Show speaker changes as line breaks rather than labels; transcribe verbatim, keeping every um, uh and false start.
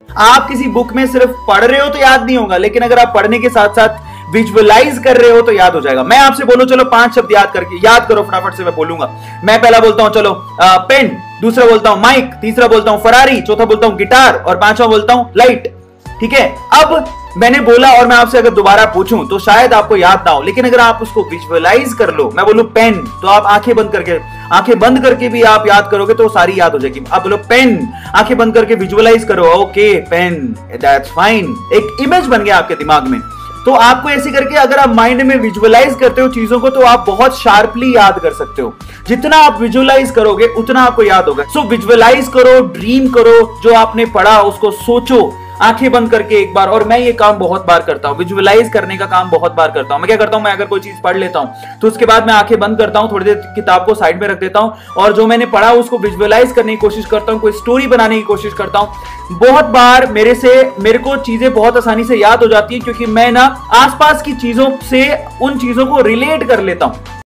आप किसी बुक में सिर्फ पढ़ रहे हो तो याद नहीं होगा, लेकिन अगर आप पढ़ने के साथ साथ विजुअलाइज कर रहे हो तो याद हो जाएगा। मैं आपसे बोलूं चलो पांच शब्द याद करके याद करो फटाफट से, मैं बोलूंगा। मैं पहला बोलता हूं चलो आ, पेन, दूसरा बोलता हूं माइक, तीसरा बोलता हूं फरारी, चौथा बोलता हूं गिटार और पांचवा बोलता हूं लाइट। ठीक है, अब मैंने बोला और मैं आपसे अगर दोबारा पूछूं तो शायद आपको याद ना हो, लेकिन अगर आप उसको विजुअलाइज कर लो, मैं बोलूं पेन तो आप आंखें बंद करके आंखें बंद करके भी आप याद करोगे तो सारी याद हो जाएगी। आप बोलो पेन, आंखें बंद करके विजुअलाइज करो, ओके पेन, दैट्स फाइन, एक इमेज बन गया आपके दिमाग में। तो आपको ऐसे करके अगर आप माइंड में विजुअलाइज करते हो चीजों को तो आप बहुत शार्पली याद कर सकते हो। जितना आप विजुअलाइज करोगे उतना आपको याद होगा। सो विजुअलाइज करो, ड्रीम करो, जो आपने पढ़ा उसको सोचो आंखें बंद करके एक बार। और मैं ये काम बहुत बार करता हूं, विजुअलाइज करने का काम बहुत बार करता हूं। मैं क्या करता हूं, मैं अगर कोई चीज पढ़ लेता हूं तो उसके बाद मैं आंखें बंद करता हूं, थोड़ी देर किताब को साइड में रख देता हूं और जो मैंने पढ़ा उसको विजुअलाइज करने की कोशिश करता हूं, कोई स्टोरी बनाने की कोशिश करता हूं। बहुत बार मेरे से मेरे को चीजें बहुत आसानी से याद हो जाती है क्योंकि मैं ना आसपास की चीजों से उन चीजों को रिलेट कर लेता हूं।